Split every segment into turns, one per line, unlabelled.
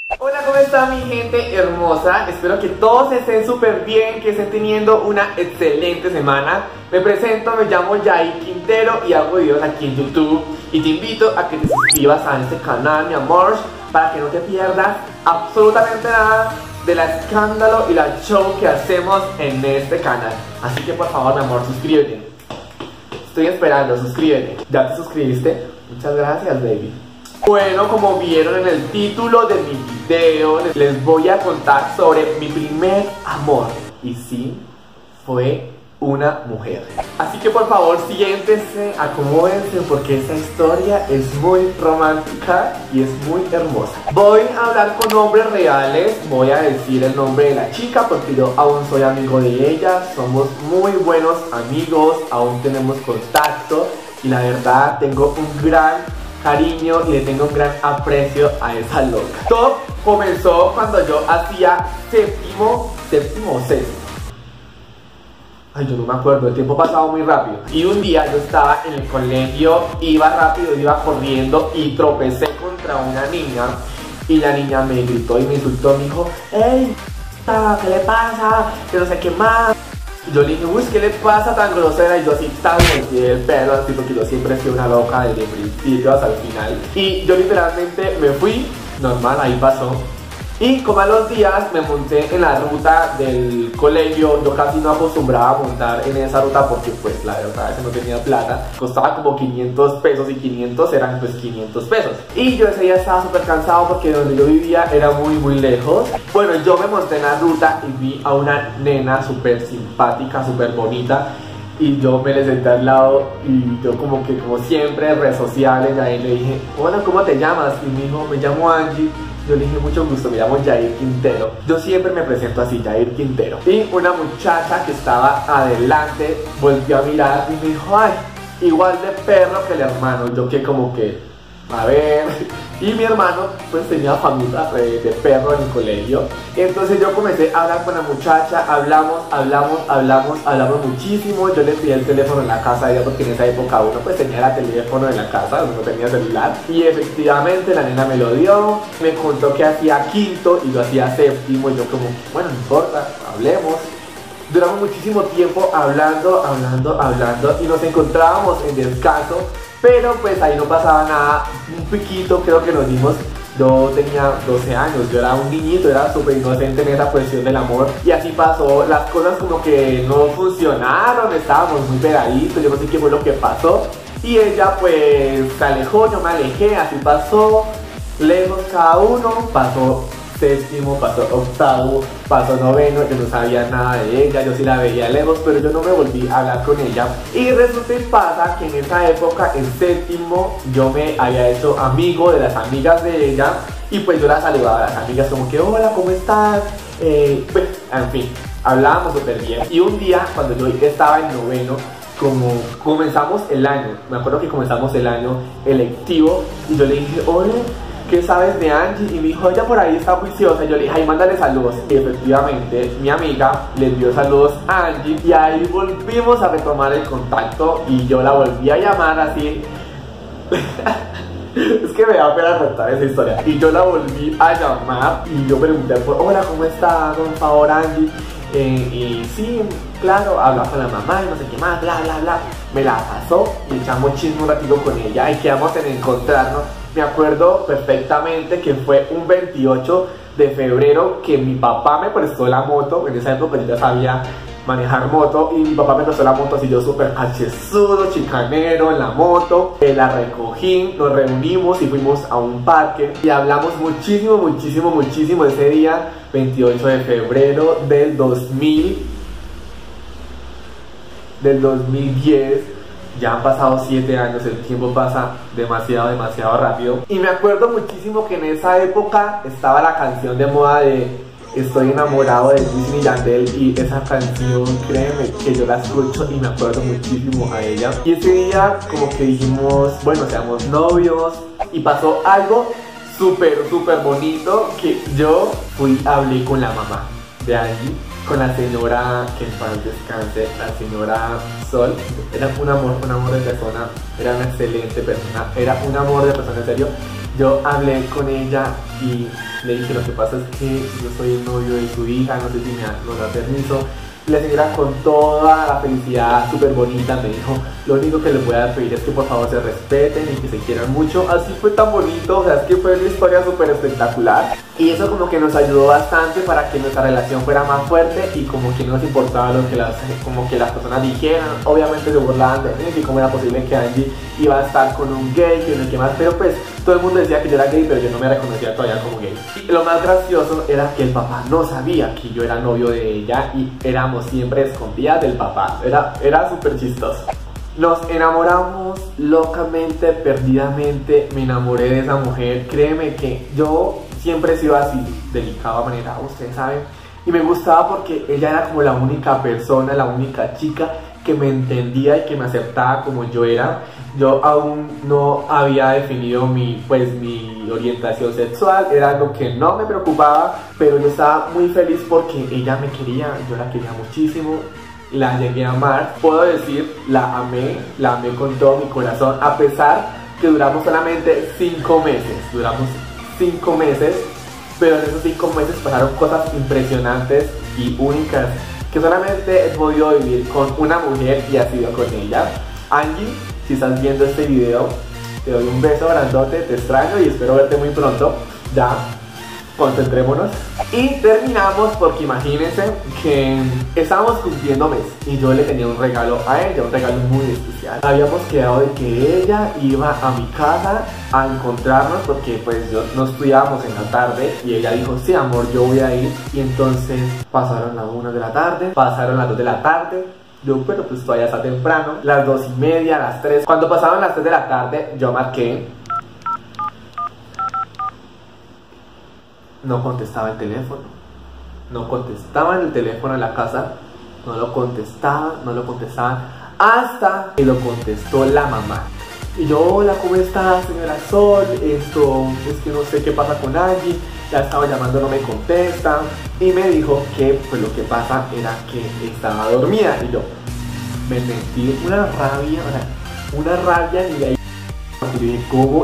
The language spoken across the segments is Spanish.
Hola, ¿cómo está mi gente hermosa? Espero que todos estén súper bien, que estén teniendo una excelente semana. Me presento, me llamo Jair Quintero y hago videos aquí en YouTube. Y te invito a que te suscribas a este canal, mi amor, para que no te pierdas absolutamente nada de la escándalo y la show que hacemos en este canal. Así que por favor, mi amor, suscríbete. Estoy esperando, suscríbete. ¿Ya te suscribiste? Muchas gracias, baby. Bueno, como vieron en el título de mi video, les voy a contar sobre mi primer amor. Y sí, fue una mujer. Así que por favor, siéntense, acomódense, porque esta historia es muy romántica y es muy hermosa. Voy a hablar con nombres reales, voy a decir el nombre de la chica porque yo aún soy amigo de ella. Somos muy buenos amigos, aún tenemos contacto y la verdad tengo un gran cariño y le tengo un gran aprecio a esa loca. Todo comenzó cuando yo hacía séptimo o sexto. Ay, yo no me acuerdo, el tiempo pasaba muy rápido. Y un día yo estaba en el colegio, iba rápido, iba corriendo y tropecé contra una niña. Y la niña me gritó y me insultó, me dijo, ¡ey! ¿Qué le pasa? Que no sé qué más. Y yo le dije, uy, ¿qué le pasa tan grosera? Y yo así tan metí el pelo, así porque yo siempre he sido una loca desde el principio hasta el final. Y yo literalmente me fui, normal, ahí pasó. Y como a los días me monté en la ruta del colegio. Yo casi no acostumbraba a montar en esa ruta porque pues la verdad a veces no tenía plata. Costaba como 500 pesos y 500 eran pues 500 pesos. Y yo ese día estaba súper cansado porque donde yo vivía era muy lejos. Bueno, yo me monté en la ruta y vi a una nena súper simpática, súper bonita. Y yo me le senté al lado y yo como siempre, redes sociales, ahí le dije, hola, ¿cómo te llamas? Y me dijo, me llamo Angie. Yo le dije, mucho gusto, me llamo Jair Quintero. Yo siempre me presento así, Jair Quintero. Y una muchacha que estaba adelante volvió a mirar y me dijo, ay, igual de perro que el hermano. Yo que como que, a ver. Y mi hermano pues tenía familia de perro en el colegio. Entonces yo comencé a hablar con la muchacha, hablamos muchísimo. Yo le pedí el teléfono en la casa de ella porque en esa época uno pues tenía el teléfono en la casa, uno no tenía celular. Y efectivamente la nena me lo dio, me contó que hacía quinto y yo hacía séptimo. Y yo como, bueno, no importa, hablemos. Duramos muchísimo tiempo hablando y nos encontrábamos en descanso. Pero pues ahí no pasaba nada, un piquito creo que nos dimos. Yo tenía 12 años, yo era un niñito, era súper inocente en esa cuestión del amor. Y así pasó, las cosas como que no funcionaron, estábamos muy pegaditos, yo no sé qué fue lo que pasó. Y ella pues se alejó, yo me alejé, así pasó, lejos cada uno, pasó séptimo, pasó octavo, pasó noveno. Yo no sabía nada de ella, yo sí la veía lejos, pero yo no me volví a hablar con ella. Y resulta y pasa que en esa época, en séptimo, yo me había hecho amigo de las amigas de ella. Y pues yo la saludaba a las amigas como que, hola, ¿cómo estás? Pues, en fin, hablábamos súper bien. Y un día, cuando yo estaba en noveno, como comenzamos el año, me acuerdo que comenzamos el año electivo, y yo le dije, hola, ¿qué sabes de Angie? Y me dijo, ella por ahí está juiciosa. Y yo le dije, ay, mándale saludos. Y efectivamente, mi amiga le envió saludos a Angie. Y ahí volvimos a retomar el contacto. Y yo la volví a llamar así. Es que me da pena contar esa historia. Y yo la volví a llamar. Y yo pregunté por, hola, ¿cómo está? Por favor, Angie. Y sí, claro, hablaba con la mamá y no sé qué más, bla. Me la pasó y echamos chisme un ratito con ella. Y quedamos en encontrarnos. Me acuerdo perfectamente que fue un 28 de febrero que mi papá me prestó la moto. En esa época yo ya sabía manejar moto y mi papá me prestó la moto así, yo súper cachezudo, chicanero en la moto. La recogí, nos reunimos y fuimos a un parque y hablamos muchísimo ese día, 28 de febrero del 2010. Ya han pasado 7 años, el tiempo pasa demasiado rápido. Y me acuerdo muchísimo que en esa época estaba la canción de moda de Estoy enamorado de Wisin y Yandel. Y esa canción, créeme que yo la escucho y me acuerdo muchísimo a ella. Y ese día como que dijimos, bueno, seamos novios. Y pasó algo súper bonito, que yo hablé con la mamá de Angie, con la señora, que en paz descanse, la señora Sol. Era un amor de persona, era una excelente persona, era un amor de persona, en serio. Yo hablé con ella y Le dije, lo que pasa es que yo soy el novio de su hija, no sé si nos da permiso. La señora con toda la felicidad súper bonita me dijo, lo único que les voy a pedir es que por favor se respeten y que se quieran mucho. Así fue tan bonito, o sea, es que fue una historia súper espectacular. Y eso como que nos ayudó bastante para que nuestra relación fuera más fuerte y como que no nos importaba lo que las personas dijeran. Obviamente se burlaban de mí, y cómo era posible que Angie iba a estar con un gay, que no sé qué más, pero pues todo el mundo decía que yo era gay, pero yo no me reconocía todavía como gay. Y lo más gracioso era que el papá no sabía que yo era novio de ella y éramos siempre escondidas del papá. Era súper chistoso. Nos enamoramos locamente, perdidamente. Me enamoré de esa mujer. Créeme que yo siempre he sido así, delicado a manera, ustedes saben. Y me gustaba porque ella era como la única persona, la única chica que me entendía y que me aceptaba como yo era. Yo aún no había definido mi orientación sexual, era algo que no me preocupaba, pero yo estaba muy feliz porque ella me quería, yo la quería muchísimo, la llegué a amar, puedo decir, la amé con todo mi corazón, a pesar que duramos solamente 5 meses, pero en esos 5 meses pasaron cosas impresionantes y únicas que solamente he podido vivir con una mujer y ha sido con ella. Angie, si estás viendo este video, te doy un beso grandote, te extraño y espero verte muy pronto. Ya, concentrémonos. Y terminamos porque imagínense que estábamos cumpliendo mes y yo le tenía un regalo a ella, un regalo muy especial. Habíamos quedado de que ella iba a mi casa a encontrarnos porque pues no estudiábamos en la tarde y ella dijo, sí amor, yo voy a ir. Y entonces pasaron las 1 de la tarde, pasaron las 2 de la tarde. Yo, pero pues todavía está temprano, las 2:30, las 3. Cuando pasaban las 3 de la tarde, yo marqué. No contestaba el teléfono. No contestaban el teléfono en la casa. No lo contestaban. Hasta que lo contestó la mamá. Y yo, hola, ¿cómo está, señora Sol? Esto, es que no sé qué pasa con Angie. Ya estaba llamando, no me contesta. Y me dijo que pues lo que pasa era que estaba dormida. Y yo me metí una rabia y ahí dije,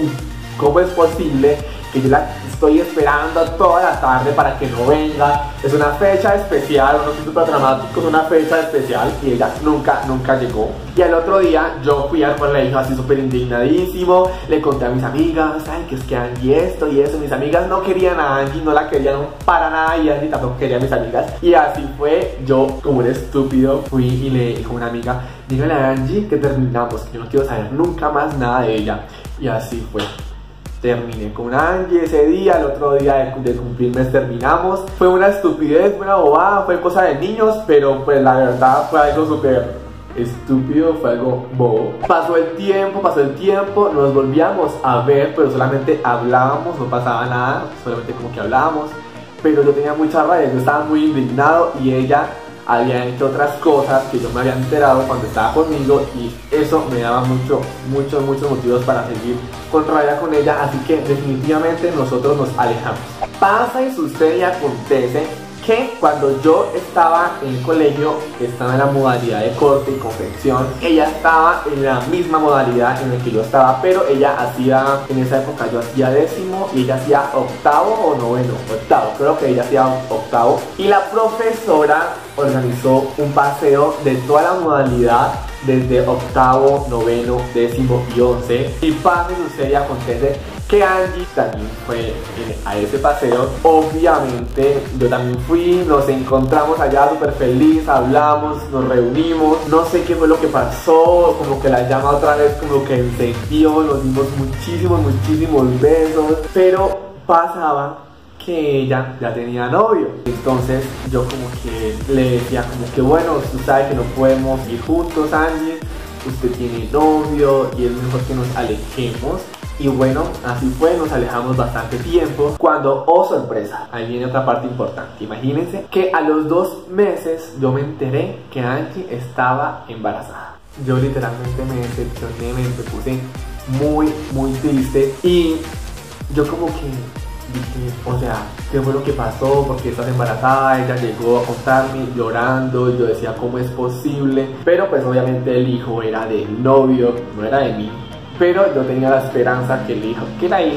¿cómo es posible que yo la estoy esperando toda la tarde para que no venga? Es una fecha especial, no soy súper dramático, es una fecha especial y ella nunca llegó. Y al otro día yo fui al colegio así súper indignadísimo, le conté a mis amigas, ay, que es que Angie esto y eso. Mis amigas no querían a Angie, no la querían para nada y Angie tampoco quería a mis amigas. Y así fue, yo como un estúpido fui y le dije a una amiga, dígale a Angie que terminamos, que yo no quiero saber nunca más nada de ella. Y así fue. Terminé con Angie ese día, el otro día de cumplir mes terminamos. Fue una estupidez, fue una bobada, fue cosa de niños, pero pues la verdad fue algo súper estúpido, fue algo bobo. Pasó el tiempo, nos volvíamos a ver, pero solamente hablábamos, no pasaba nada, solamente como que hablábamos. Pero yo tenía mucha rabia, yo estaba muy indignado y ella había hecho otras cosas que yo me había enterado cuando estaba conmigo y eso me daba muchos motivos para seguir con rabia con ella, así que definitivamente nosotros nos alejamos. Pasa y sucede y acontece que cuando yo estaba en el colegio, estaba en la modalidad de corte y confección, ella estaba en la misma modalidad en la que yo estaba, pero ella hacía, en esa época yo hacía 10º y ella hacía 8º o 9º, 8º, creo que ella hacía 8º, y la profesora organizó un paseo de toda la modalidad desde 8º, 9º, 10º y 11, y pasa y sucede y acontece que Angie también fue a ese paseo. Obviamente yo también fui, nos encontramos allá súper feliz, hablamos, nos reunimos, no sé qué fue lo que pasó, como que la llama otra vez como que encendió, nos dimos muchísimos besos, pero pasaba que ella ya tenía novio. Entonces yo como que le decía como que bueno, usted sabe que no podemos ir juntos, Angie, usted tiene novio y es mejor que nos alejemos. Y bueno, así fue, nos alejamos bastante tiempo. Cuando, oh sorpresa, ahí viene otra parte importante. Imagínense que a los 2 meses yo me enteré que Angie estaba embarazada. Yo literalmente me decepcioné, me puse muy triste. Y yo como que dije, o sea, ¿qué fue lo que pasó? ¿Por qué estás embarazada? Ella llegó a contarme llorando, yo decía, ¿cómo es posible? Pero pues obviamente el hijo era del novio, no era de mí. Pero yo tenía la esperanza que la hija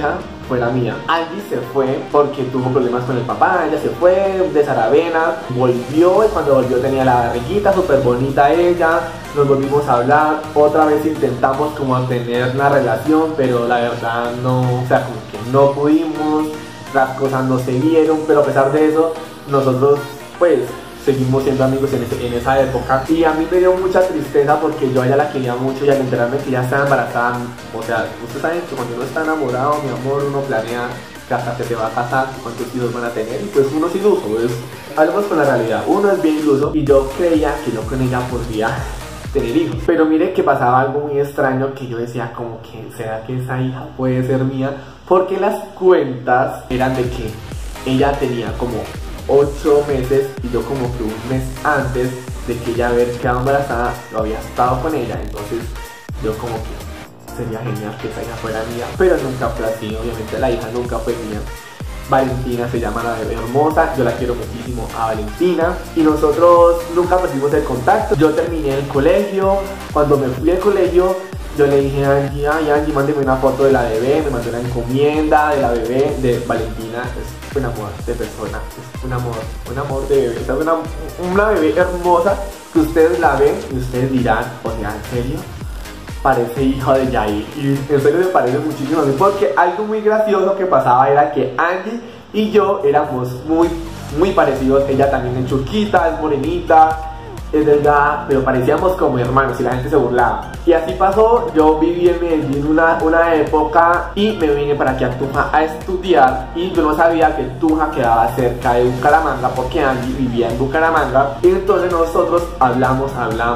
fuera mía. Angie se fue porque tuvo problemas con el papá, ella se fue de Saravena, volvió y cuando volvió tenía la barriguita súper bonita ella, nos volvimos a hablar, otra vez intentamos como tener una relación, pero la verdad no, o sea, como que no pudimos, las cosas no se dieron, pero a pesar de eso, nosotros pues seguimos siendo amigos en esa época. Y a mí me dio mucha tristeza porque yo a ella la quería mucho y al enterarme que ella estaba embarazada, o sea, ustedes saben que cuando uno está enamorado, mi amor, uno planea que hasta que se va a casar, cuántos hijos van a tener, y pues uno es iluso, pues hablemos con la realidad, uno es bien iluso y yo creía que yo con ella podría tener hijos. Pero mire que pasaba algo muy extraño que yo decía como que, ¿será que esa hija puede ser mía? Porque las cuentas eran de que ella tenía como 8 meses y yo como que un mes antes de que ella haber quedado embarazada lo había estado con ella, entonces yo como que sería genial que esa hija fuera mía, pero nunca fue así, obviamente la hija nunca fue mía. Valentina se llama la bebé hermosa, yo la quiero muchísimo a Valentina y nosotros nunca perdimos el contacto. Yo terminé el colegio, cuando me fui al colegio yo le dije a Angie, ay Angie, mándeme una foto de la bebé, me mandó una encomienda de la bebé, de Valentina, es un amor de persona, es un amor de bebé, es una bebé hermosa que ustedes la ven y ustedes dirán, o sea, ¿en serio? Parece hija de Yair, y en serio me parece muchísimo a mí, porque algo muy gracioso que pasaba era que Angie y yo éramos muy parecidos. Ella también es churquita, es morenita, es delgada, pero parecíamos como hermanos y la gente se burlaba. Y así pasó, yo viví en Medellín una época y me vine para aquí a Tunja a estudiar y yo no sabía que Tunja quedaba cerca de Bucaramanga porque Angie vivía en Bucaramanga y entonces nosotros hablamos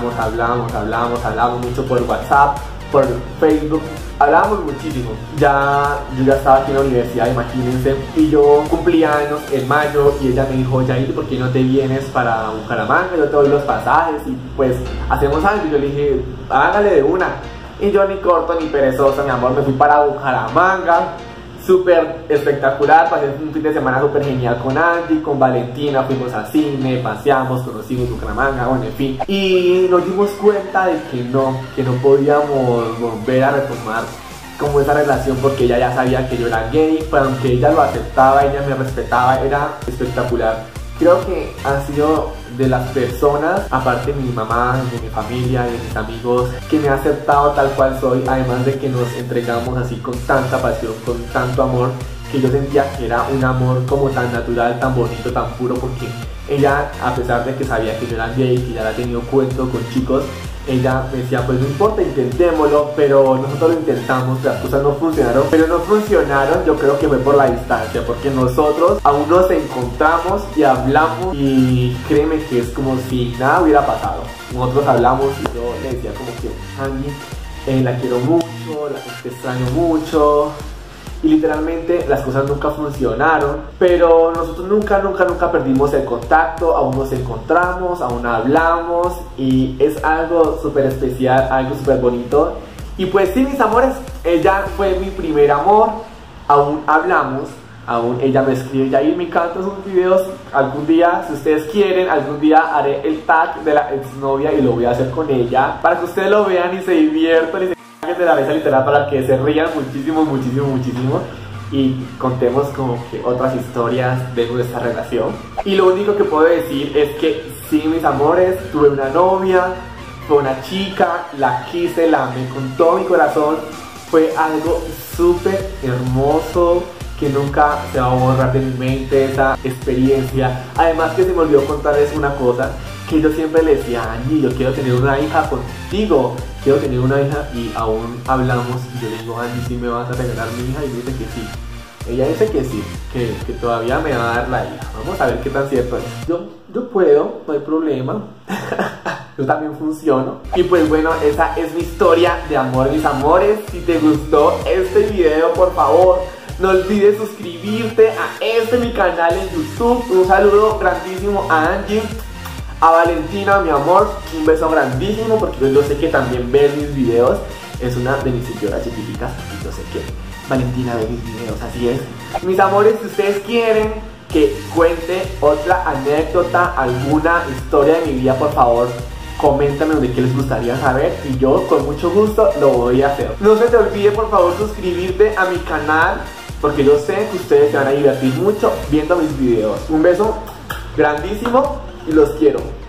mucho por WhatsApp, por Facebook, hablábamos muchísimo. Yo ya estaba aquí en la universidad, imagínense, y yo cumplía años en mayo y ella me dijo, Yair, ¿por qué no te vienes para Bucaramanga? Yo te doy los pasajes y pues hacemos algo. Y yo le dije, hágale de una. Y yo ni corto ni perezoso, mi amor, me fui para Bucaramanga. Súper espectacular, pasé un fin de semana súper genial con Angie, con Valentina, fuimos al cine, paseamos, conocimos Bucaramanga, bueno, en fin. Y nos dimos cuenta de que no podíamos volver a retomar como esa relación porque ella ya sabía que yo era gay, pero aunque ella lo aceptaba, ella me respetaba, era espectacular. Creo que ha sido de las personas, aparte de mi mamá, de mi familia, de mis amigos, que me ha aceptado tal cual soy, además de que nos entregamos así con tanta pasión, con tanto amor, que yo sentía que era un amor como tan natural, tan bonito, tan puro, porque ella, a pesar de que sabía que yo era gay, que ya había tenido cuento con chicos, ella me decía, pues no importa, intentémoslo, pero nosotros lo intentamos, las cosas no funcionaron, pero no funcionaron, yo creo que fue por la distancia, porque nosotros aún nos encontramos y hablamos y créeme que es como si nada hubiera pasado. Nosotros hablamos y yo le decía como que, Angie, la quiero mucho, te extraño mucho. Y literalmente las cosas nunca funcionaron, pero nosotros nunca perdimos el contacto, aún nos encontramos, aún hablamos y es algo súper especial, algo súper bonito. Y pues sí, mis amores, ella fue mi primer amor, aún hablamos, aún ella me escribe, Yair, me encantan sus videos, algún día, si ustedes quieren, algún día haré el tag de la exnovia y lo voy a hacer con ella, para que ustedes lo vean y se diviertan y se de la risa literal, para que se rían muchísimo y contemos como que otras historias de nuestra relación. Y lo único que puedo decir es que sí, mis amores, tuve una novia, fue una chica, la quise, la amé con todo mi corazón, fue algo súper hermoso que nunca se va a borrar de mi mente esa experiencia. Además que se me olvidó contarles una cosa, que yo siempre le decía a Angie, yo quiero tener una hija contigo, quiero tener una hija, y aún hablamos y yo le digo, Angie, ¿sí me vas a regalar mi hija? Y me dice que sí. Ella dice que sí, que todavía me va a dar la hija. Vamos a ver qué tan cierto es. Yo puedo, no hay problema. Yo también funciono. Y pues bueno, esa es mi historia de amor, mis amores. Si te gustó este video, por favor, no olvides suscribirte a mi canal en YouTube. Un saludo grandísimo a Angie, a Valentina, mi amor, un beso grandísimo, porque yo sé que también ves mis videos. Es una de mis seguidoras chiquiticas y yo sé que Valentina ve mis videos, así es. Mis amores, si ustedes quieren que cuente otra anécdota, alguna historia de mi vida, por favor, coméntame de qué les gustaría saber y yo con mucho gusto lo voy a hacer. No se te olvide por favor suscribirte a mi canal, porque yo sé que ustedes se van a divertir mucho viendo mis videos. Un beso grandísimo y los quiero.